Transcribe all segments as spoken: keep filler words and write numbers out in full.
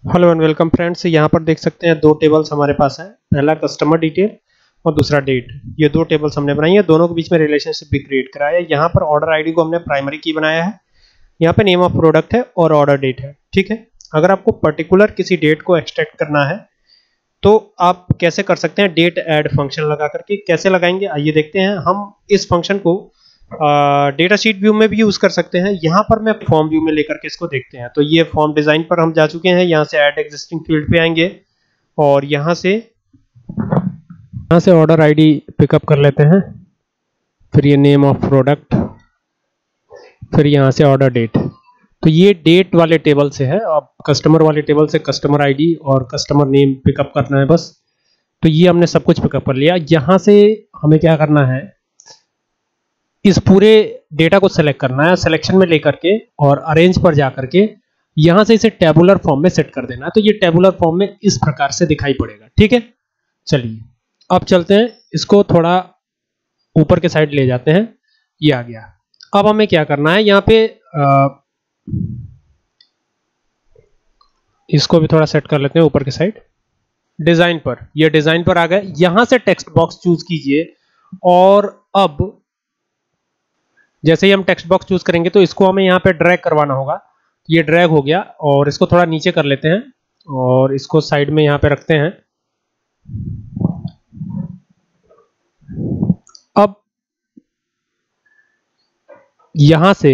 Hello and welcome friends. यहाँ पर देख सकते हैं दो टेबल्स हमारे पास हैं। पहला कस्टमर डिटेल और दूसरा डेट। ये दो टेबल्स हमने बनाई है, दोनों के बीच में रिलेशनशिप भी क्रिएट कराया है। यहाँ पर ऑर्डर आईडी को हमने प्राइमरी की बनाया है, यहाँ पे नेम ऑफ प्रोडक्ट है और ऑर्डर डेट है। ठीक है, अगर आपको पर्टिकुलर किसी डेट को एक्सट्रैक्ट करना है तो आप कैसे कर सकते हैं, डेट ऐड फंक्शन लगा करके। कैसे लगाएंगे आइए देखते हैं। हम इस फंक्शन को डेटा शीट व्यू में भी यूज कर सकते हैं। यहाँ पर मैं फॉर्म व्यू में लेकर के इसको देखते हैं। तो ये फॉर्म डिजाइन पर हम जा चुके हैं। यहाँ से ऐड एग्जिस्टिंग फील्ड पे आएंगे और यहाँ से यहाँ से ऑर्डर आईडी पिकअप कर लेते हैं, फिर ये नेम ऑफ प्रोडक्ट, फिर यहाँ से ऑर्डर डेट। तो ये डेट वाले टेबल से है। अब कस्टमर वाले टेबल से कस्टमर आईडी और कस्टमर नेम पिकअप करना है बस। तो ये हमने सब कुछ पिकअप कर लिया। यहाँ से हमें क्या करना है, इस पूरे डेटा को सेलेक्ट करना है, सिलेक्शन में लेकर के और अरेंज पर जाकर के यहां से इसे टेबुलर फॉर्म में सेट कर देना है। तो ये टेबुलर फॉर्म में इस प्रकार से दिखाई पड़ेगा। ठीक है, चलिए अब चलते हैं, इसको थोड़ा ऊपर के साइड ले जाते हैं। ये आ गया। अब हमें क्या करना है, यहाँ पे आ, इसको भी थोड़ा सेट कर लेते हैं ऊपर के साइड। डिजाइन पर, ये डिजाइन पर आ गए। यहां से टेक्स्ट बॉक्स चूज कीजिए और अब जैसे ही हम टेक्स्ट बॉक्स चूज करेंगे तो इसको हमें यहाँ पे ड्रैग करवाना होगा। ये ड्रैग हो गया और इसको थोड़ा नीचे कर लेते हैं और इसको साइड में यहाँ पे रखते हैं। अब यहां से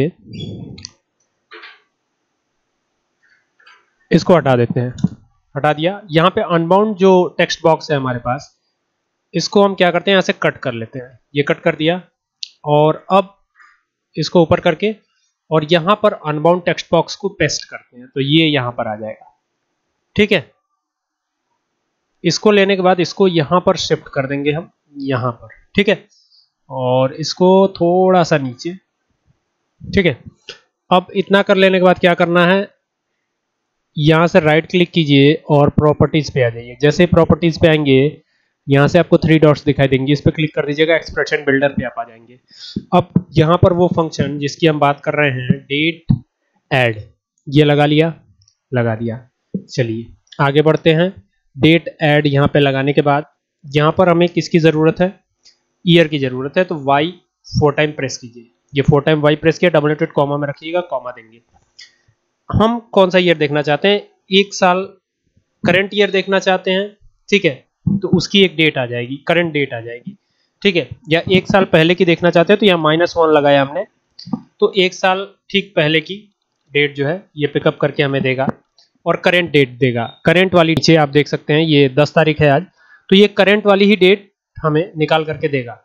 इसको हटा देते हैं। हटा दिया। यहाँ पे अनबाउंड जो टेक्स्ट बॉक्स है हमारे पास, इसको हम क्या करते हैं, यहाँ से कट कर लेते हैं। ये कट कर दिया और अब इसको ऊपर करके और यहां पर अनबाउंड टेक्स्ट बॉक्स को पेस्ट करते हैं। तो ये यहां पर आ जाएगा। ठीक है, इसको लेने के बाद इसको यहां पर शिफ्ट कर देंगे हम यहां पर। ठीक है, और इसको थोड़ा सा नीचे। ठीक है, अब इतना कर लेने के बाद क्या करना है, यहां से राइट क्लिक कीजिए और प्रॉपर्टीज पे आ जाइए। जैसे प्रॉपर्टीज पे आएंगे यहाँ से आपको थ्री डॉट्स दिखाई देंगे, इस पर क्लिक कर दीजिएगा, एक्सप्रेशन बिल्डर पे आप आ जाएंगे। अब यहाँ पर वो फंक्शन जिसकी हम बात कर रहे हैं, डेट ऐड, ये लगा लिया, लगा दिया। चलिए आगे बढ़ते हैं। डेट ऐड यहाँ पे लगाने के बाद यहाँ पर हमें किसकी जरूरत है, ईयर की जरूरत है। तो वाई फोर टाइम प्रेस कीजिए। ये फोर टाइम वाई प्रेस किया, डबल एटेड कॉमा में रखिएगा, कॉमा देंगे। हम कौन सा ईयर देखना चाहते हैं, एक साल करंट ईयर देखना चाहते हैं। ठीक है, तो उसकी एक डेट आ जाएगी, करंट डेट आ जाएगी। ठीक है, या एक साल पहले की देखना चाहते हैं तो यहाँ माइनस वन लगाया हमने, तो एक साल ठीक पहले की डेट जो है ये पिकअप करके हमें देगा और करंट डेट देगा। करंट वाली नीचे आप देख सकते हैं, ये दस तारीख है आज, तो ये करंट वाली ही डेट हमें निकाल करके देगा।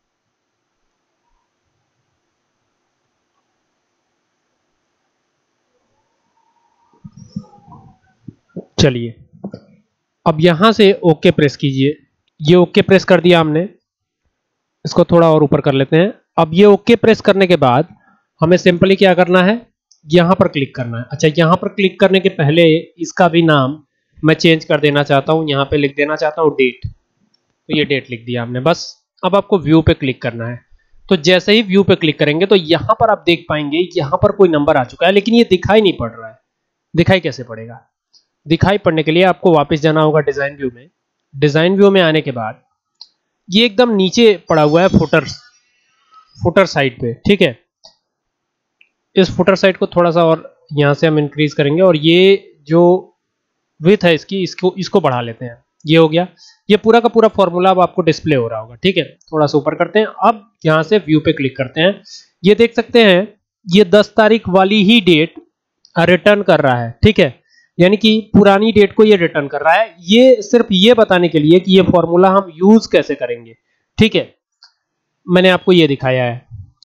चलिए अब यहां से ओके प्रेस कीजिए। ये ओके प्रेस कर दिया हमने, इसको थोड़ा और ऊपर कर लेते हैं। अब ये ओके प्रेस करने के बाद हमें सिंपली क्या करना है, यहां पर क्लिक करना है। अच्छा, यहां पर क्लिक करने के पहले इसका भी नाम मैं चेंज कर देना चाहता हूं, यहां पे लिख देना चाहता हूं डेट। तो ये डेट लिख दिया हमने बस। अब आपको व्यू पे क्लिक करना है। तो जैसे ही व्यू पे क्लिक करेंगे तो यहां पर आप देख पाएंगे यहां पर कोई नंबर आ चुका है, लेकिन ये दिखाई नहीं पड़ रहा है। दिखाई कैसे पड़ेगा, दिखाई पड़ने के लिए आपको वापस जाना होगा डिजाइन व्यू में। डिजाइन व्यू में आने के बाद ये एकदम नीचे पड़ा हुआ है फुटर, फुटर साइड पे। ठीक है, इस फुटर साइड को थोड़ा सा और यहां से हम इंक्रीज करेंगे और ये जो विड्थ है इसकी, इसको इसको बढ़ा लेते हैं। ये हो गया। ये पूरा का पूरा फॉर्मूला अब आपको डिस्प्ले हो रहा होगा। ठीक है, थोड़ा सा ऊपर करते हैं। अब यहां से व्यू पे क्लिक करते हैं। ये देख सकते हैं ये दस तारीख वाली ही डेट रिटर्न कर रहा है। ठीक है, यानी कि पुरानी डेट को ये रिटर्न कर रहा है। ये सिर्फ ये बताने के लिए कि ये फॉर्मूला हम यूज कैसे करेंगे। ठीक है, मैंने आपको ये दिखाया है।